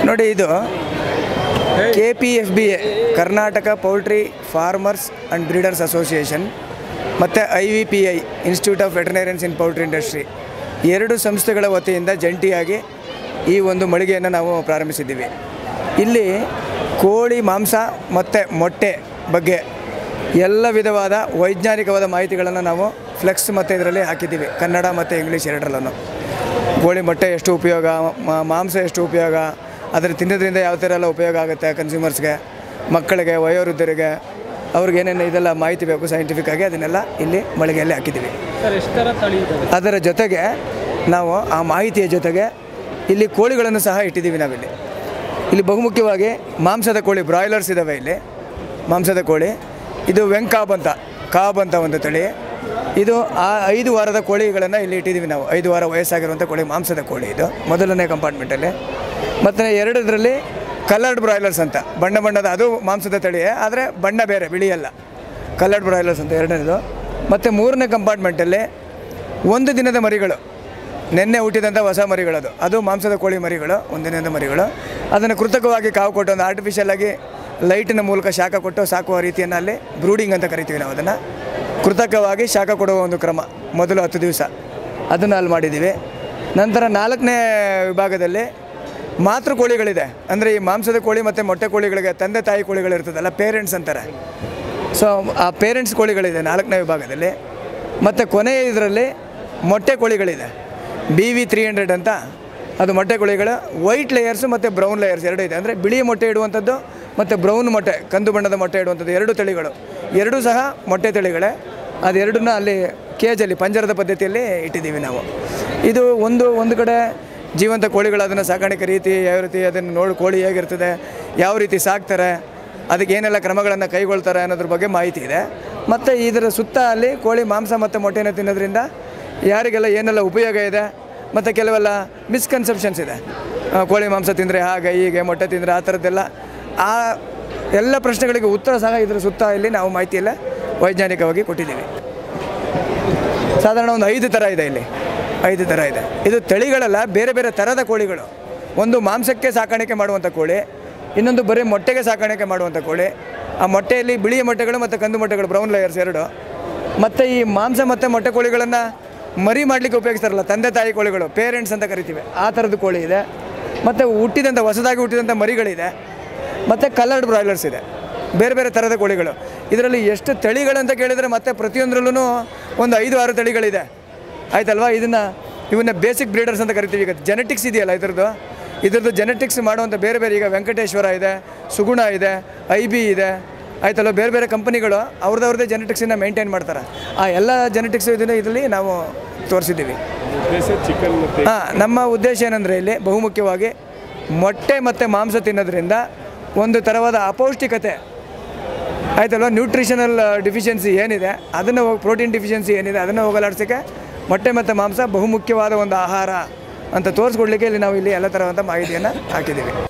ನೋಡಿ, ಇದು KPFBA Karnataka poultry farmers and breeders association ಮತ್ತು IVPI institute of veterinarians in poultry industry ಎರಡು ಸಂಸ್ಥೆಗಳ ವತಿಯಿಂದ ಜಂಟಿಯಾಗಿ ಈ ಒಂದು ಮಳಿಗೆಯನ್ನು ನಾವು ಪ್ರಾರಂಭಿಸಿದ್ದೀವಿ. ಇಲ್ಲಿ ಕೋಳಿ ಮಾಂಸ ಮತ್ತು ಮೊಟ್ಟೆ ಬಗ್ಗೆ ಎಲ್ಲ ವಿಧವಾದ ವೈಜ್ಞಾನಿಕವಾದ ಮಾಹಿತಿಗಳನ್ನು ನಾವು ಫ್ಲೆಕ್ಸ್ ಮತ್ತು ಇದರಲ್ಲಿ ಹಾಕಿದ್ದೀವಿ, ಕನ್ನಡ ಮತ್ತು ಇಂಗ್ಲೀಷ್ ಎರಡರಲ್ಲೂ. ಕೋಳಿ ಮೊಟ್ಟೆ ಎಷ್ಟು ಉಪಯೋಗ, ಮಾಂಸ ಎಷ್ಟು ಉಪಯೋಗ, ಅದರ ತಿನ್ನೋದ್ರಿಂದ ಯಾವ ಥರ ಎಲ್ಲ ಉಪಯೋಗ ಆಗುತ್ತೆ ಕನ್ಸ್ಯೂಮರ್ಸ್ಗೆ, ಮಕ್ಕಳಿಗೆ, ವಯೋವೃದ್ಧರಿಗೆ, ಅವ್ರಿಗೆ ಏನೇನು ಇದೆಲ್ಲ ಮಾಹಿತಿ ಬೇಕು ಸೈಂಟಿಫಿಕ್ ಆಗಿ ಅದನ್ನೆಲ್ಲ ಇಲ್ಲಿ ಮಳಿಗೆಯಲ್ಲಿ ಹಾಕಿದ್ದೀವಿ. ಅದರ ಜೊತೆಗೆ ನಾವು ಆ ಮಾಹಿತಿಯ ಜೊತೆಗೆ ಇಲ್ಲಿ ಕೋಳಿಗಳನ್ನು ಸಹ ಇಟ್ಟಿದ್ದೀವಿ ನಾವಿಲ್ಲಿ. ಇಲ್ಲಿ ಬಹುಮುಖ್ಯವಾಗಿ ಮಾಂಸದ ಕೋಳಿ ಬ್ರಾಯ್ಲರ್ಸ್ ಇದ್ದಾವೆ. ಇಲ್ಲಿ ಮಾಂಸದ ಕೋಳಿ ಇದು ವೆಂಕಾಬ್ ಅಂತ ಒಂದು ತಳಿ. ಇದು ಆ 5 ವಾರದ ಕೋಳಿಗಳನ್ನು ಇಲ್ಲಿ ಇಟ್ಟಿದ್ದೀವಿ ನಾವು. 5 ವಾರ ವಯಸ್ಸಾಗಿರುವಂಥ ಕೋಳಿ, ಮಾಂಸದ ಕೋಳಿ ಇದು ಮೊದಲನೇ ಕಂಪಾರ್ಟ್ಮೆಂಟಲ್ಲಿ. ಮತ್ತು ಎರಡರಲ್ಲಿ ಕಲರ್ಡ್ ಬ್ರಾಯ್ಲರ್ಸ್ ಅಂತ ಬಣ್ಣದ, ಅದು ಮಾಂಸದ ತಳಿಯೇ, ಆದರೆ ಬಣ್ಣ ಬೇರೆ, ಬಿಳಿಯಲ್ಲ, ಕಲರ್ಡ್ ಬ್ರಾಯ್ಲರ್ಸ್ ಅಂತ ಎರಡನೇದು. ಮತ್ತು ಮೂರನೇ ಕಂಪಾರ್ಟ್ಮೆಂಟಲ್ಲಿ 1 ದಿನದ ಮರಿಗಳು, ನೆನ್ನೆ ಹುಟ್ಟಿದಂಥ ಹೊಸ ಮರಿಗಳದು, ಅದು ಮಾಂಸದ ಕೋಳಿ ಮರಿಗಳು, 1 ದಿನದ ಮರಿಗಳು. ಅದನ್ನು ಕೃತಕವಾಗಿ ಕಾವು ಕೊಟ್ಟು ಒಂದು ಆರ್ಟಿಫಿಷಿಯಲಾಗಿ ಲೈಟಿನ ಮೂಲಕ ಶಾಖ ಕೊಟ್ಟು ಸಾಕುವ ರೀತಿಯನ್ನು ಅಲ್ಲಿ ಬ್ರೂಡಿಂಗ್ ಅಂತ ಕರಿತೀವಿ ನಾವು. ಅದನ್ನು ಕೃತಕವಾಗಿ ಶಾಖ ಕೊಡುವ ಒಂದು ಕ್ರಮ ಮೊದಲು 10 ದಿವಸ ಅದನ್ನು ಅಲ್ಲಿ ಮಾಡಿದ್ದೀವಿ. ನಂತರ 4ನೇ ವಿಭಾಗದಲ್ಲಿ ಮಾತೃ ಕೋಳಿಗಳಿದೆ. ಅಂದರೆ ಈ ಮಾಂಸದ ಕೋಳಿ ಮತ್ತು ಮೊಟ್ಟೆ ಕೋಳಿಗಳಿಗೆ ತಂದೆ ತಾಯಿ ಕೋಳಿಗಳಿರ್ತದಲ್ಲ, ಪೇರೆಂಟ್ಸ್ ಅಂತಾರೆ. ಸೊ ಆ ಪೇರೆಂಟ್ಸ್ ಕೋಳಿಗಳಿದೆ 4ನೇ ವಿಭಾಗದಲ್ಲಿ. ಮತ್ತು ಕೊನೆಯ ಇದರಲ್ಲಿ ಮೊಟ್ಟೆ ಕೋಳಿಗಳಿದೆ, BV 300 ಅಂತ. ಅದು ಮೊಟ್ಟೆ ಕೋಳಿಗಳು ವೈಟ್ ಲೇಯರ್ಸು ಮತ್ತು ಬ್ರೌನ್ ಲೇಯರ್ಸ್ ಎರಡೂ ಇದೆ. ಅಂದರೆ ಬಿಳಿ ಮೊಟ್ಟೆ ಇಡುವಂಥದ್ದು ಮತ್ತು ಬ್ರೌನ್ ಮೊಟ್ಟೆ, ಕಂದು ಬಣ್ಣದ ಮೊಟ್ಟೆ ಇಡುವಂಥದ್ದು, 2 ತಳಿಗಳು, ಎರಡೂ ಸಹ ಮೊಟ್ಟೆ ತಳಿಗಳೇ. ಅದೆರಡನ್ನ ಅಲ್ಲಿ ಕೇಜಲ್ಲಿ ಪಂಜರದ ಪದ್ಧತಿಯಲ್ಲಿ ಇಟ್ಟಿದ್ದೀವಿ ನಾವು. ಇದು ಒಂದು ಕಡೆ ಜೀವಂತ ಕೋಳಿಗಳು, ಅದನ್ನು ಸಾಕಾಣಿಕೆ ರೀತಿ ಯಾವ ರೀತಿ, ಅದನ್ನು ಕೋಳಿ ಹೇಗಿರ್ತದೆ, ಯಾವ ರೀತಿ ಸಾಕ್ತಾರೆ, ಅದಕ್ಕೆ ಏನೆಲ್ಲ ಕ್ರಮಗಳನ್ನು ಕೈಗೊಳ್ತಾರೆ ಅನ್ನೋದ್ರ ಬಗ್ಗೆ ಮಾಹಿತಿ ಇದೆ. ಮತ್ತು ಇದರ ಸುತ್ತ ಅಲ್ಲಿ ಕೋಳಿ ಮಾಂಸ ಮತ್ತು ಮೊಟ್ಟೆನ ತಿನ್ನೋದ್ರಿಂದ ಯಾರಿಗೆಲ್ಲ ಏನೆಲ್ಲ ಉಪಯೋಗ ಇದೆ, ಮತ್ತು ಕೆಲವೆಲ್ಲ ಮಿಸ್ಕನ್ಸೆಪ್ಷನ್ಸ್ ಇದೆ. ಕೋಳಿ ಮಾಂಸ ತಿಂದರೆ ಹಾಗೆ ಹೀಗೆ, ಮೊಟ್ಟೆ ತಿಂದರೆ ಆ ಥರದ್ದೆಲ್ಲ, ಆ ಎಲ್ಲ ಪ್ರಶ್ನೆಗಳಿಗೆ ಉತ್ತರ ಸಹ ಇದರ ಸುತ್ತ ಇಲ್ಲಿ ನಾವು ಮಾಹಿತಿಯೆಲ್ಲ ವೈಜ್ಞಾನಿಕವಾಗಿ ಕೊಟ್ಟಿದ್ದೀವಿ. ಸಾಧಾರಣ ಒಂದು 5 ಥರ ಇದೆ ಇಲ್ಲಿ, 5 ಥರ ಇದೆ. ಇದು ತಳಿಗಳೆಲ್ಲ ಬೇರೆ ಬೇರೆ ಥರದ ಕೋಳಿಗಳು. ಒಂದು ಮಾಂಸಕ್ಕೆ ಸಾಕಾಣಿಕೆ ಮಾಡುವಂಥ ಕೋಳಿ, ಇನ್ನೊಂದು ಬರೀ ಮೊಟ್ಟೆಗೆ ಸಾಕಾಣಿಕೆ ಮಾಡುವಂಥ ಕೋಳಿ. ಆ ಮೊಟ್ಟೆಯಲ್ಲಿ ಬಿಳಿಯ ಮೊಟ್ಟೆಗಳು ಮತ್ತು ಕಂದು ಮೊಟ್ಟೆಗಳು, ಬ್ರೌನ್ ಲೇಯರ್ಸ್ 2. ಮತ್ತು ಈ ಮಾಂಸ ಮತ್ತು ಮೊಟ್ಟೆ ಕೋಳಿಗಳನ್ನು ಮರಿ ಮಾಡಲಿಕ್ಕೆ ಉಪಯೋಗಿಸ್ತಾರಲ್ಲ, ತಂದೆ ತಾಯಿ ಕೋಳಿಗಳು, ಪೇರೆಂಟ್ಸ್ ಅಂತ ಕರಿತೀವಿ, ಆ ಥರದ್ದು ಕೋಳಿ ಇದೆ. ಮತ್ತು ಹೊಸದಾಗಿ ಹುಟ್ಟಿದಂಥ ಮರಿಗಳಿದೆ. ಮತ್ತು ಕಲರ್ಡ್ ಬ್ರಾಯ್ಲರ್ಸ್ ಇದೆ, ಬೇರೆ ಬೇರೆ ಥರದ ಕೋಳಿಗಳು. ಇದರಲ್ಲಿ ಎಷ್ಟು ತಳಿಗಳಂತ ಕೇಳಿದರೆ ಮತ್ತೆ ಪ್ರತಿಯೊಂದರಲ್ಲೂ ಒಂದು 5-6 ತಳಿಗಳಿದೆ, ಆಯ್ತಲ್ವಾ. ಇವನ್ನ ಬೇಸಿಕ್ ಬ್ರೀಡರ್ಸ್ ಅಂತ ಕರಿತೀವಿ. ಈಗ ಜೆನೆಟಿಕ್ಸ್ ಇದೆಯಲ್ಲ ಇದ್ರದ್ದು ಜೆನೆಟಿಕ್ಸ್ ಮಾಡುವಂಥ ಬೇರೆ ಬೇರೆ, ಈಗ ವೆಂಕಟೇಶ್ವರ ಇದೆ, ಸುಗುಣ ಇದೆ, IB ಇದೆ, ಆಯ್ತಲ್ವ. ಬೇರೆ ಬೇರೆ ಕಂಪನಿಗಳು ಅವ್ರದ್ದೇ ಜೆನೆಟಿಕ್ಸನ್ನು ಮೇಂಟೈನ್ ಮಾಡ್ತಾರೆ. ಆ ಎಲ್ಲ ಜೆನೆಟಿಕ್ಸು ಇದರಲ್ಲಿ ನಾವು ತೋರಿಸಿದ್ದೀವಿ. ನಮ್ಮ ಉದ್ದೇಶ ಏನಂದರೆ ಇಲ್ಲಿ ಬಹುಮುಖ್ಯವಾಗಿ ಮೊಟ್ಟೆ ಮತ್ತು ಮಾಂಸ ತಿನ್ನೋದ್ರಿಂದ ಒಂದು ಥರವಾದ ಅಪೌಷ್ಟಿಕತೆ, ಆಯ್ತಲ್ವ, ನ್ಯೂಟ್ರಿಷನಲ್ ಡಿಫಿಷಿಯನ್ಸಿ ಏನಿದೆ ಅದನ್ನು, ಪ್ರೋಟೀನ್ ಡಿಫಿಷಿಯನ್ಸಿ ಏನಿದೆ ಅದನ್ನು ಹೋಗಲಾಡಿಸೋಕ್ಕೆ ಮೊಟ್ಟೆ ಮತ್ತು ಮಾಂಸ ಬಹುಮುಖ್ಯವಾದ ಒಂದು ಆಹಾರ ಅಂತ ತೋರಿಸ್ಕೊಡ್ಲಿಕ್ಕೆ ಇಲ್ಲಿ ನಾವು ಎಲ್ಲ ಥರವಾದ ಮಾಹಿತಿಯನ್ನು ಹಾಕಿದ್ದೀವಿ.